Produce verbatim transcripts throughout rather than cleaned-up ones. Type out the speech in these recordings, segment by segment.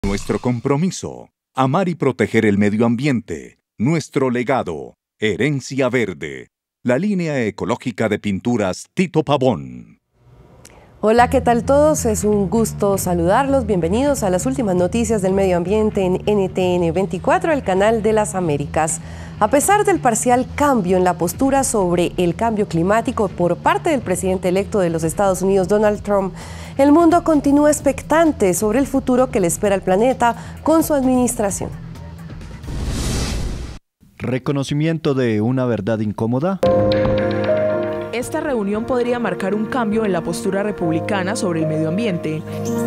Nuestro compromiso, amar y proteger el medio ambiente, nuestro legado, Herencia Verde, la línea ecológica de pinturas Tito Pavón. Hola, ¿qué tal todos? Es un gusto saludarlos. Bienvenidos a las últimas noticias del medio ambiente en N T N veinticuatro, el canal de las Américas. A pesar del parcial cambio en la postura sobre el cambio climático por parte del presidente electo de los Estados Unidos, Donald Trump, el mundo continúa expectante sobre el futuro que le espera al planeta con su administración. ¿Reconocimiento de una verdad incómoda? Esta reunión podría marcar un cambio en la postura republicana sobre el medio ambiente.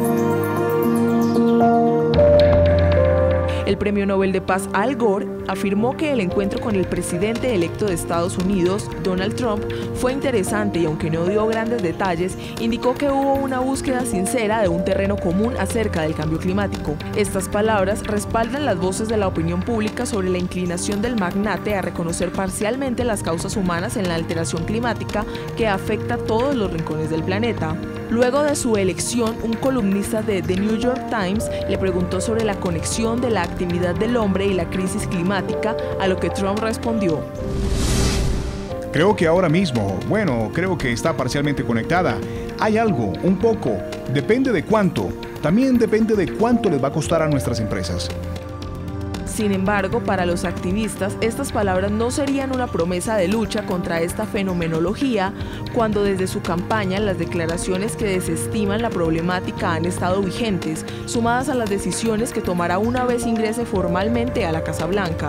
El Premio Nobel de Paz Al Gore afirmó que el encuentro con el presidente electo de Estados Unidos, Donald Trump, fue interesante y aunque no dio grandes detalles, indicó que hubo una búsqueda sincera de un terreno común acerca del cambio climático. Estas palabras respaldan las voces de la opinión pública sobre la inclinación del magnate a reconocer parcialmente las causas humanas en la alteración climática que afecta a todos los rincones del planeta. Luego de su elección, un columnista de The New York Times le preguntó sobre la conexión de la actividad del hombre y la crisis climática, a lo que Trump respondió: Creo que ahora mismo, bueno, creo que está parcialmente conectada. Hay algo, un poco, depende de cuánto. También depende de cuánto les va a costar a nuestras empresas. Sin embargo, para los activistas, estas palabras no serían una promesa de lucha contra esta fenomenología, cuando desde su campaña las declaraciones que desestiman la problemática han estado vigentes, sumadas a las decisiones que tomará una vez ingrese formalmente a la Casa Blanca.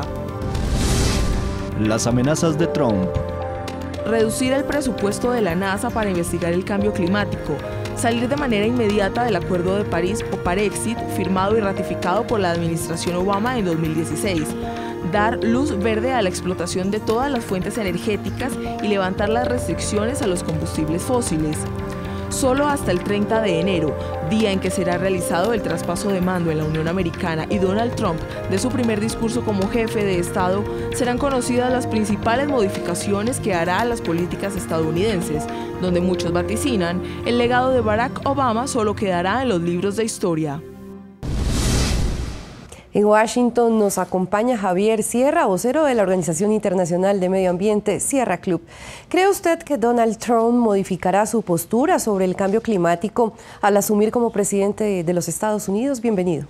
Las amenazas de Trump. Reducir el presupuesto de la NASA para investigar el cambio climático, salir de manera inmediata del Acuerdo de París o Parexit, firmado y ratificado por la administración Obama en dos mil dieciséis, dar luz verde a la explotación de todas las fuentes energéticas y levantar las restricciones a los combustibles fósiles. Solo hasta el treinta de enero, día en que será realizado el traspaso de mando en la Unión Americana y Donald Trump de su primer discurso como jefe de Estado, serán conocidas las principales modificaciones que hará a las políticas estadounidenses, donde muchos vaticinan, el legado de Barack Obama solo quedará en los libros de historia. En Washington nos acompaña Javier Sierra, vocero de la Organización Internacional de Medio Ambiente, Sierra Club. ¿Cree usted que Donald Trump modificará su postura sobre el cambio climático al asumir como presidente de los Estados Unidos? Bienvenido.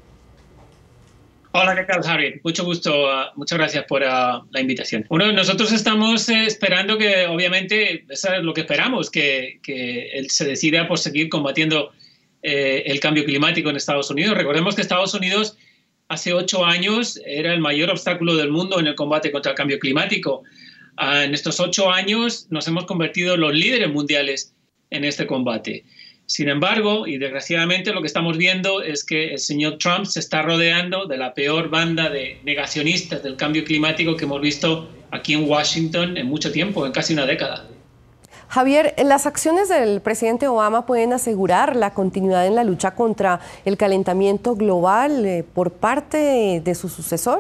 Hola, ¿qué tal, Javier? Mucho gusto, uh, muchas gracias por uh, la invitación. Bueno, nosotros estamos eh, esperando que, obviamente, eso es lo que esperamos, que, que él se decida por seguir combatiendo eh, el cambio climático en Estados Unidos. Recordemos que Estados Unidos hace ocho años era el mayor obstáculo del mundo en el combate contra el cambio climático. Uh, en estos ocho años nos hemos convertido en los líderes mundiales en este combate. Sin embargo, y desgraciadamente, lo que estamos viendo es que el señor Trump se está rodeando de la peor banda de negacionistas del cambio climático que hemos visto aquí en Washington en mucho tiempo, en casi una década. Javier, ¿las acciones del presidente Obama pueden asegurar la continuidad en la lucha contra el calentamiento global eh, por parte de, de su sucesor?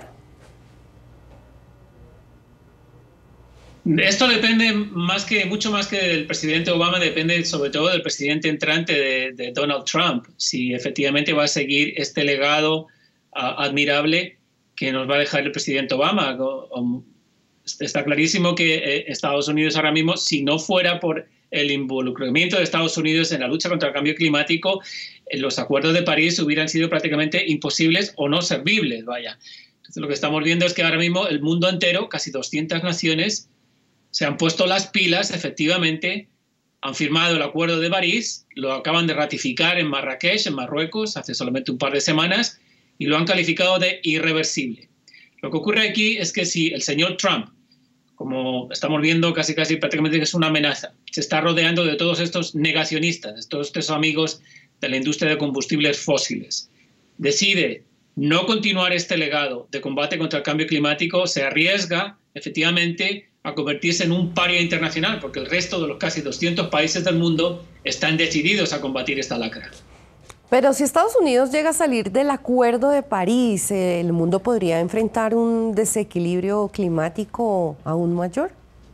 Esto depende más que, mucho más que del presidente Obama, depende sobre todo del presidente entrante de, de Donald Trump, si efectivamente va a seguir este legado uh, admirable que nos va a dejar el presidente Obama. Um, Está clarísimo que Estados Unidos ahora mismo, si no fuera por el involucramiento de Estados Unidos en la lucha contra el cambio climático, los acuerdos de París hubieran sido prácticamente imposibles o no servibles, vaya. Entonces, lo que estamos viendo es que ahora mismo el mundo entero, casi doscientas naciones, se han puesto las pilas, efectivamente, han firmado el acuerdo de París, lo acaban de ratificar en Marrakech, en Marruecos, hace solamente un par de semanas, y lo han calificado de irreversible. Lo que ocurre aquí es que si el señor Trump, como estamos viendo casi casi prácticamente que es una amenaza, se está rodeando de todos estos negacionistas, de todos estos amigos de la industria de combustibles fósiles, decide no continuar este legado de combate contra el cambio climático, se arriesga efectivamente a convertirse en un paria internacional, porque el resto de los casi doscientos países del mundo están decididos a combatir esta lacra. Pero si Estados Unidos llega a salir del Acuerdo de París, ¿el mundo podría enfrentar un desequilibrio climático aún mayor?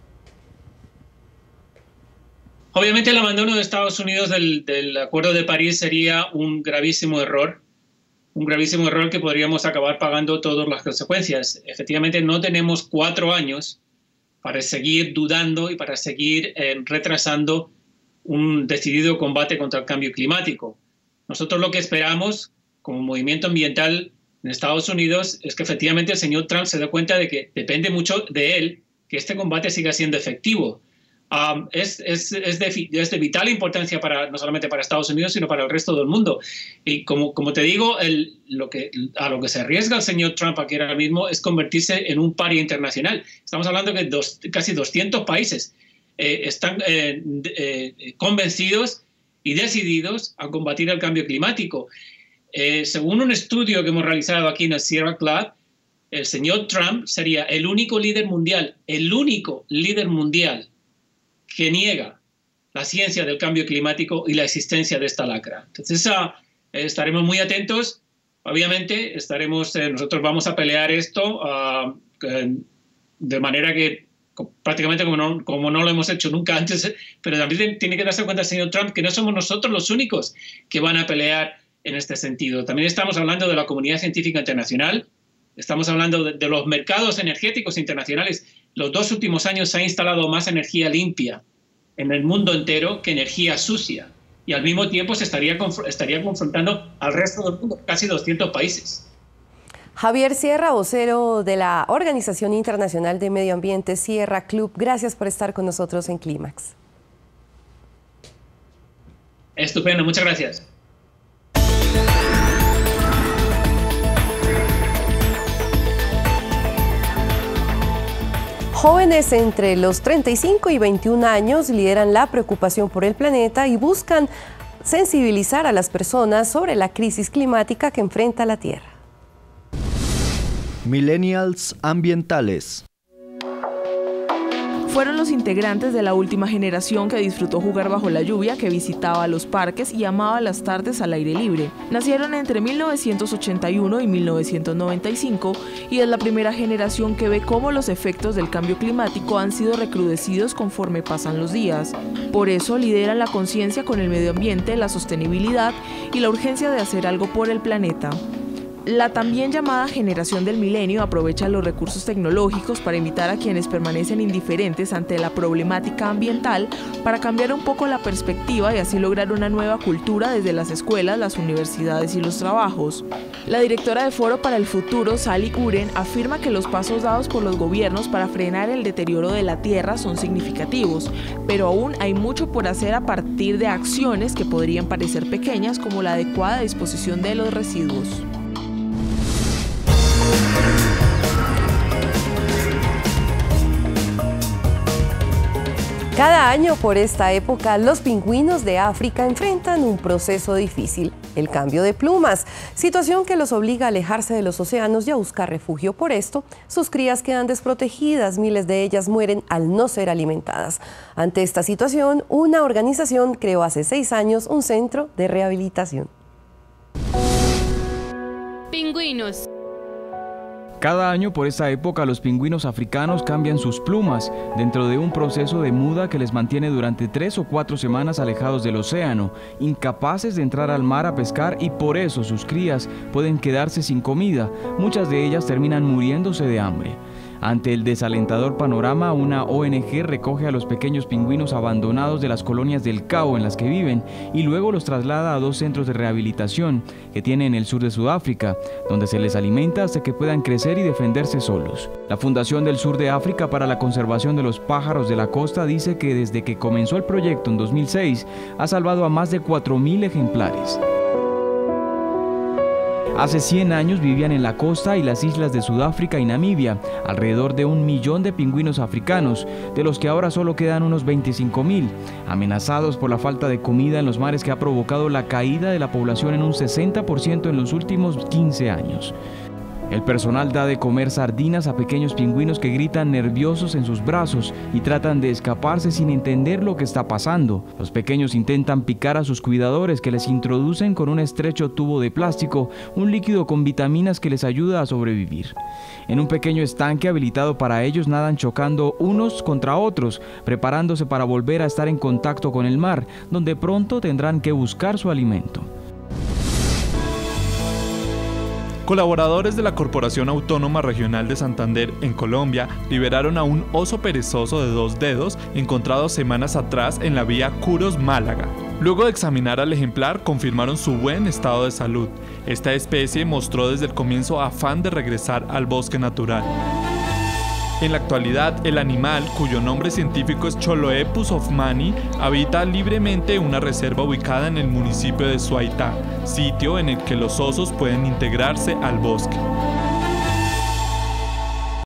Obviamente el abandono de Estados Unidos del, del Acuerdo de París sería un gravísimo error. un gravísimo error que podríamos acabar pagando todas las consecuencias. Efectivamente, no tenemos cuatro años para seguir dudando y para seguir eh, retrasando un decidido combate contra el cambio climático. Nosotros lo que esperamos como movimiento ambiental en Estados Unidos es que efectivamente el señor Trump se dé cuenta de que depende mucho de él que este combate siga siendo efectivo. Um, es, es, es, de, es de vital importancia para, no solamente para Estados Unidos, sino para el resto del mundo. Y como, como te digo, el, lo que, a lo que se arriesga el señor Trump aquí ahora mismo es convertirse en un paria internacional. Estamos hablando de que dos, casi doscientos países eh, están eh, eh, convencidos y decididos a combatir el cambio climático. Eh, según un estudio que hemos realizado aquí en el Sierra Club, el señor Trump sería el único líder mundial, el único líder mundial que niega la ciencia del cambio climático y la existencia de esta lacra. Entonces, uh, estaremos muy atentos. Obviamente, estaremos, eh, nosotros vamos a pelear esto uh, de manera que prácticamente como no, como no lo hemos hecho nunca antes, pero también tiene que darse cuenta el señor Trump que no somos nosotros los únicos que van a pelear en este sentido. También estamos hablando de la comunidad científica internacional, estamos hablando de, de los mercados energéticos internacionales. Los dos últimos años se ha instalado más energía limpia en el mundo entero que energía sucia. Y al mismo tiempo se estaría, estaría confrontando al resto del mundo, casi doscientos países. Javier Sierra, vocero de la Organización Internacional de Medio Ambiente Sierra Club, gracias por estar con nosotros en Clímax. Estupendo, muchas gracias. Jóvenes entre los treinta y cinco y veintiún años lideran la preocupación por el planeta y buscan sensibilizar a las personas sobre la crisis climática que enfrenta la Tierra. Millennials ambientales. Fueron los integrantes de la última generación que disfrutó jugar bajo la lluvia, que visitaba los parques y amaba las tardes al aire libre. Nacieron entre mil novecientos ochenta y uno y mil novecientos noventa y cinco y es la primera generación que ve cómo los efectos del cambio climático han sido recrudecidos conforme pasan los días. Por eso lideran la conciencia con el medio ambiente, la sostenibilidad y la urgencia de hacer algo por el planeta. La también llamada generación del milenio aprovecha los recursos tecnológicos para invitar a quienes permanecen indiferentes ante la problemática ambiental para cambiar un poco la perspectiva y así lograr una nueva cultura desde las escuelas, las universidades y los trabajos. La directora de Foro para el Futuro, Sally Uren, afirma que los pasos dados por los gobiernos para frenar el deterioro de la tierra son significativos, pero aún hay mucho por hacer a partir de acciones que podrían parecer pequeñas, como la adecuada disposición de los residuos. Cada año por esta época, los pingüinos de África enfrentan un proceso difícil, el cambio de plumas, situación que los obliga a alejarse de los océanos y a buscar refugio. Por esto, sus crías quedan desprotegidas, miles de ellas mueren al no ser alimentadas. Ante esta situación, una organización creó hace seis años un centro de rehabilitación. Pingüinos. Cada año por esta época los pingüinos africanos cambian sus plumas dentro de un proceso de muda que les mantiene durante tres o cuatro semanas alejados del océano, incapaces de entrar al mar a pescar, y por eso sus crías pueden quedarse sin comida. Muchas de ellas terminan muriéndose de hambre. Ante el desalentador panorama, una O N G recoge a los pequeños pingüinos abandonados de las colonias del Cabo en las que viven y luego los traslada a dos centros de rehabilitación que tiene en el sur de Sudáfrica, donde se les alimenta hasta que puedan crecer y defenderse solos. La Fundación del Sur de África para la Conservación de los Pájaros de la Costa dice que desde que comenzó el proyecto en dos mil seis ha salvado a más de cuatro mil ejemplares. Hace cien años vivían en la costa y las islas de Sudáfrica y Namibia alrededor de un millón de pingüinos africanos, de los que ahora solo quedan unos veinticinco mil, amenazados por la falta de comida en los mares que ha provocado la caída de la población en un sesenta por ciento en los últimos quince años. El personal da de comer sardinas a pequeños pingüinos que gritan nerviosos en sus brazos y tratan de escaparse sin entender lo que está pasando. Los pequeños intentan picar a sus cuidadores, que les introducen con un estrecho tubo de plástico un líquido con vitaminas que les ayuda a sobrevivir. En un pequeño estanque habilitado para ellos nadan chocando unos contra otros, preparándose para volver a estar en contacto con el mar, donde pronto tendrán que buscar su alimento. Colaboradores de la Corporación Autónoma Regional de Santander en Colombia liberaron a un oso perezoso de dos dedos encontrado semanas atrás en la vía Curos-Málaga. Luego de examinar al ejemplar, confirmaron su buen estado de salud. Esta especie mostró desde el comienzo afán de regresar al bosque natural. En la actualidad, el animal, cuyo nombre científico es Choloepus hoffmanni, habita libremente en una reserva ubicada en el municipio de Suaitá, sitio en el que los osos pueden integrarse al bosque.